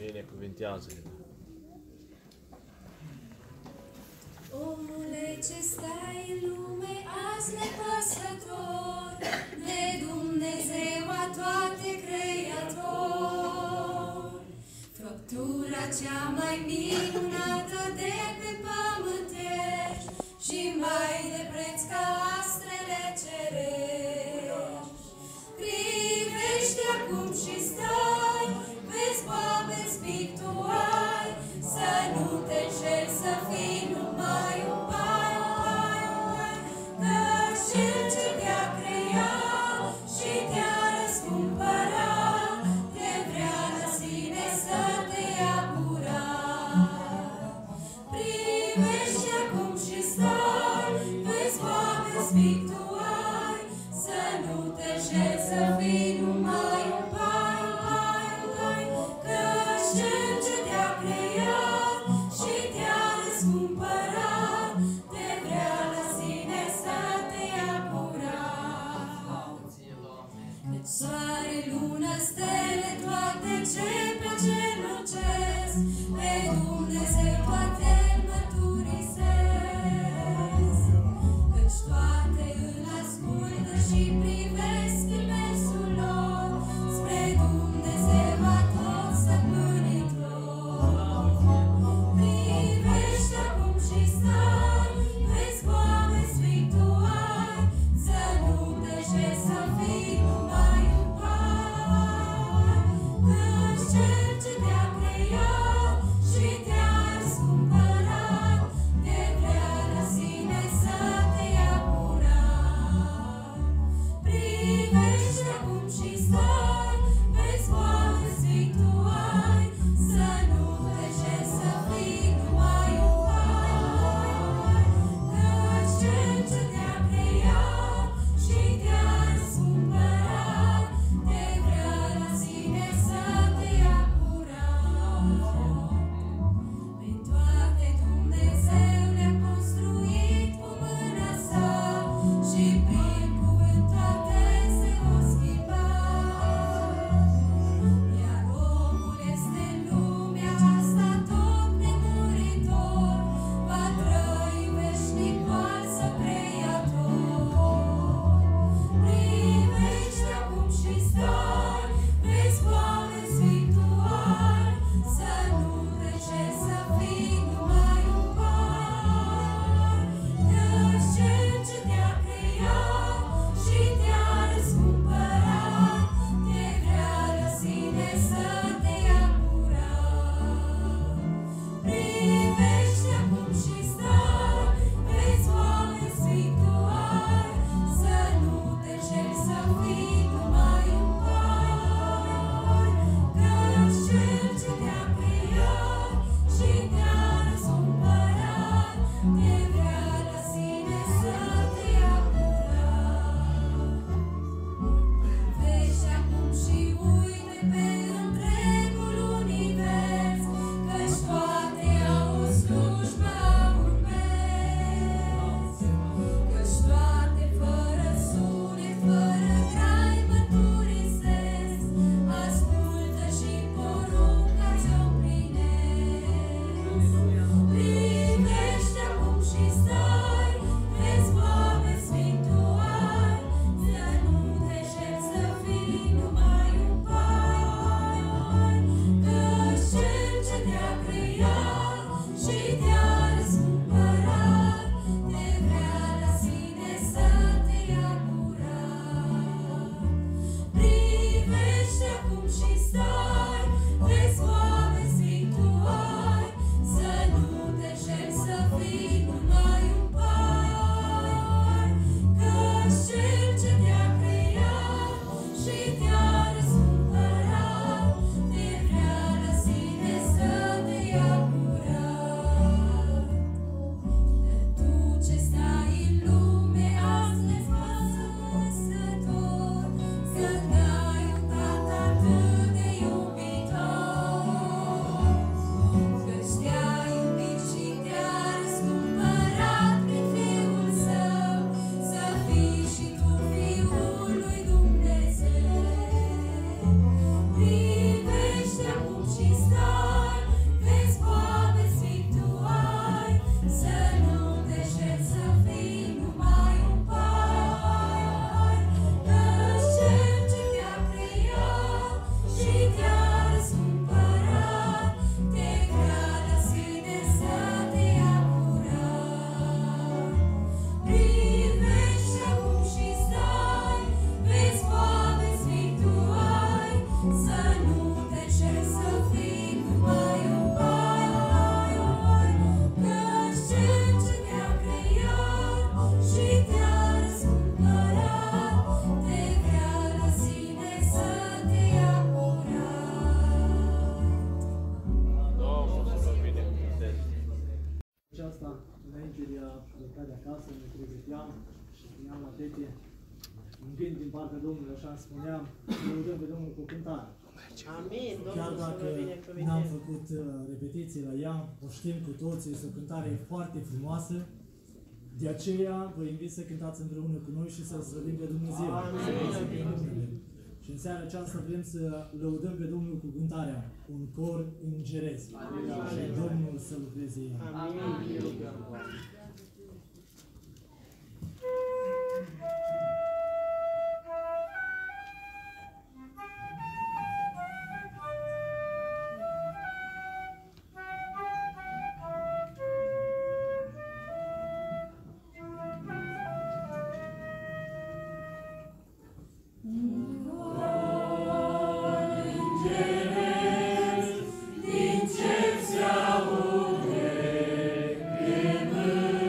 Binecuvintează-le. Omule ce stai în lume azi nepăsător, de Dumnezeu a toate creator, făptura cea mai minunată de pe pământești și mai de preț ca astrele cerești. Privește acum și stai, vezi oameni spirituali, să nu te înșeli, să fii numai un pai, că Cel ce te-a creat și te-a răscumpărat, te vrea la sine să te ia curat. Privește acum și stai, vezi oameni spirituali, să nu te înșeli, să fii numai un pai, că Cel ce te-a creat și te-a răscumpărat, te vrea la sine să te ia curat. Căci soare, lună, stele, toate ce pe cer lucesc, pe Dumnezeu toate mărturisesc. Căci toate îl ascultă și privesc în mersul lor, spre Dumnezeu atot stăpânitor. Privește acum și stai, vezi oameni spirituali, să nu te înșeli, să fii numai un pai, căci spuneam la fete, un gând din partea Domnului, așa îmi spuneam, lăudăm pe Domnul cu cântare. Amin, Chiar Domnul să dacă vă n-am binecuvânteze. făcut repetiții la ea, o știm cu toții, este o cântare foarte frumoasă. De aceea vă invit să cântați împreună cu noi și să-L slăvim pe Dumnezeu. Amin. Și în seara aceasta vrem să lăudăm pe Domnul cu cântarea, un cor îngeresc. Și Domnul să lucreze el. Amin. Din cer se aude,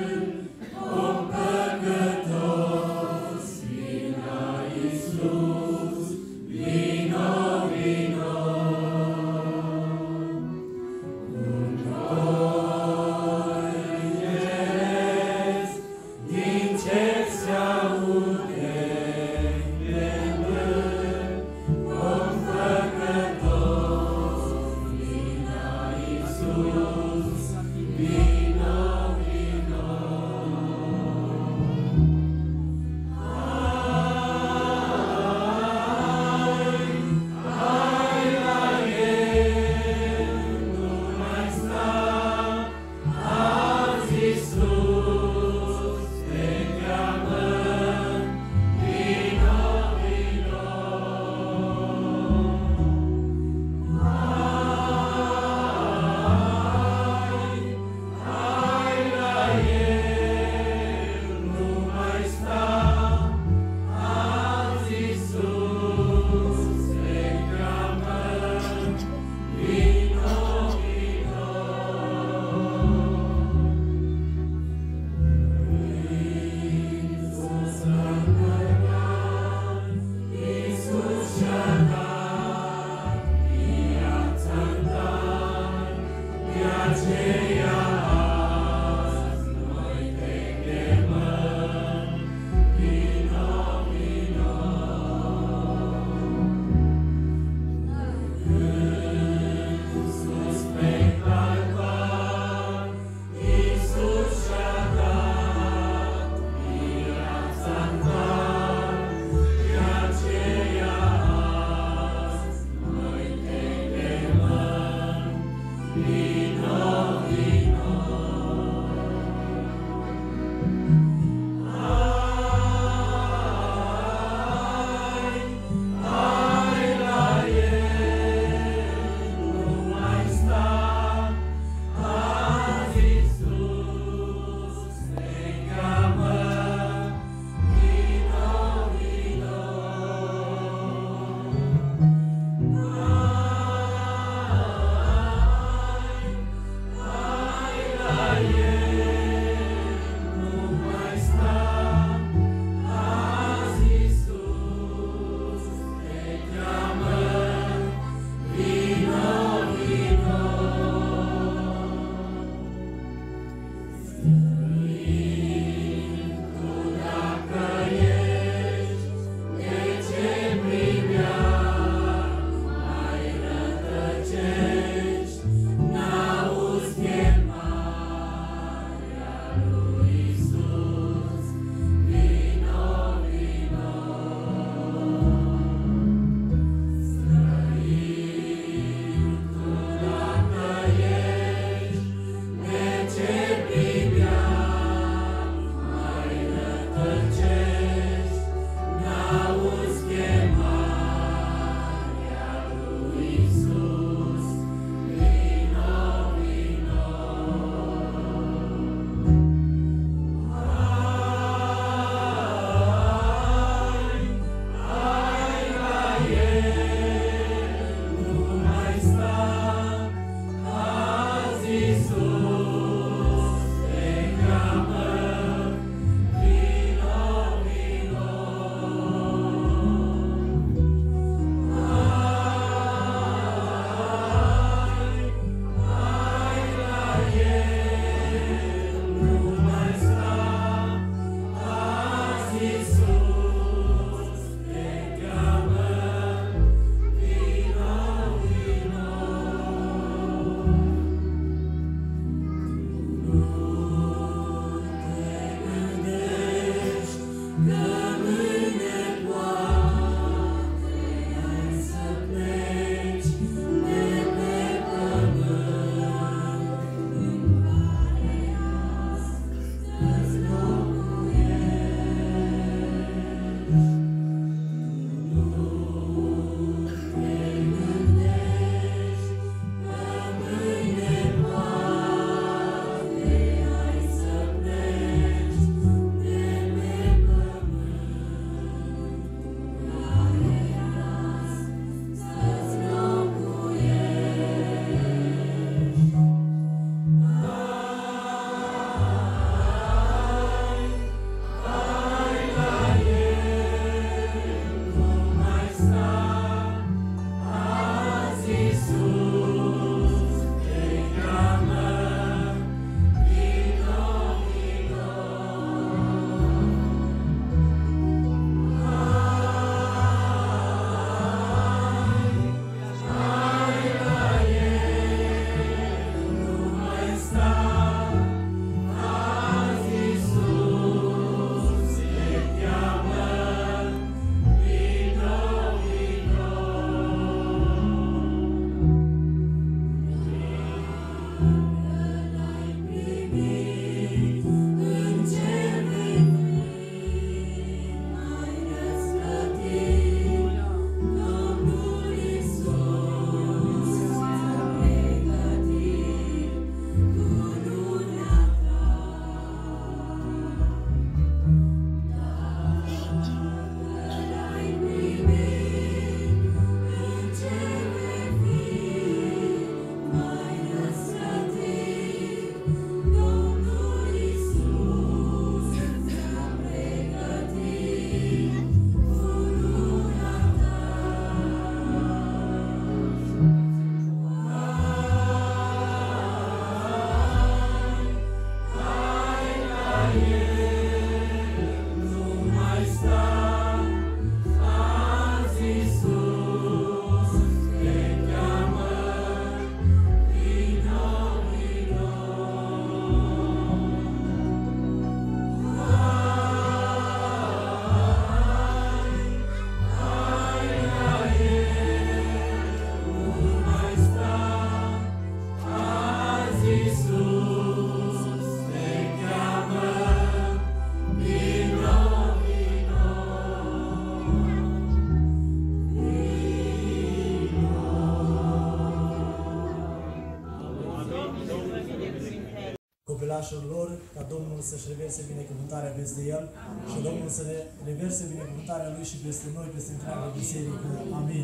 copilașilor lor, ca Domnul să-și reverse binecuvântarea peste el și Domnul să reverse binecuvântarea lui și peste noi, peste întreaga biserică. Amin.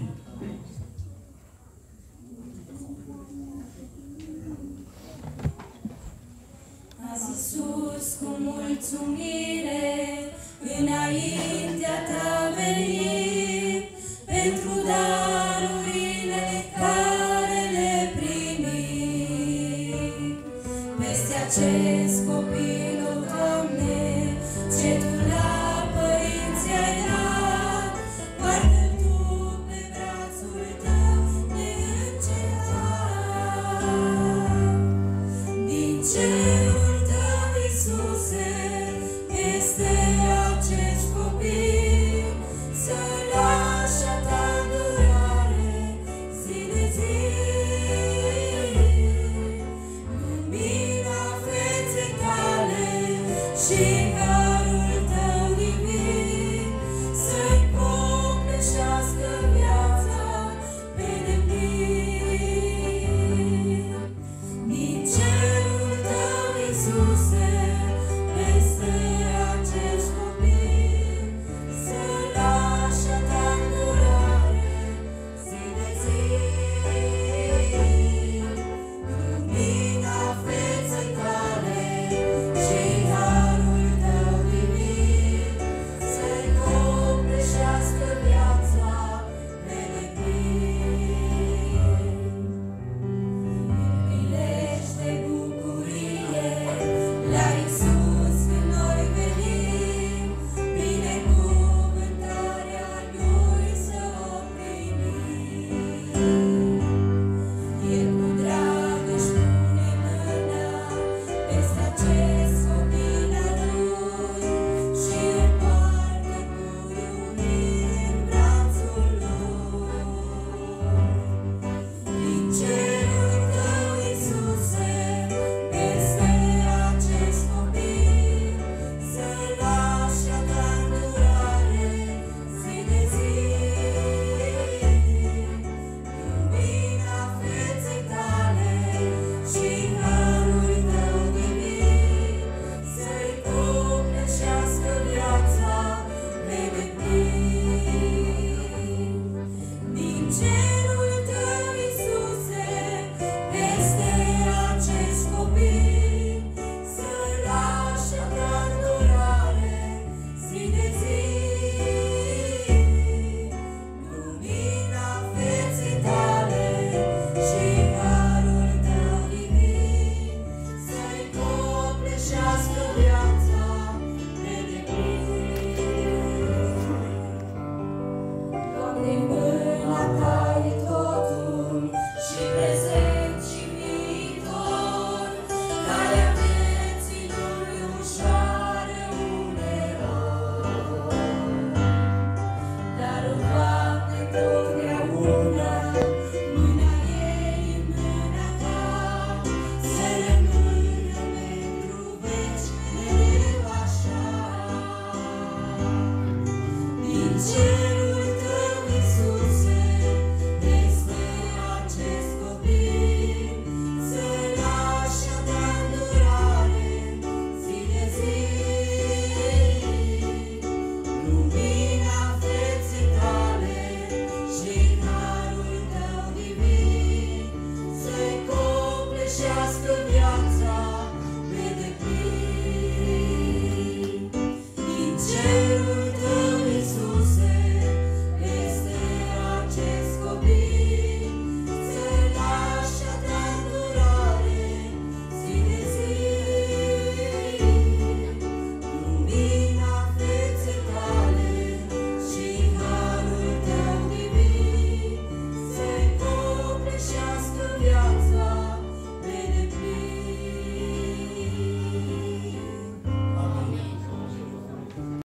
Azi sus cu mulțumire, înaintea ta venim, pentru darurile care le primim. Peste acest copil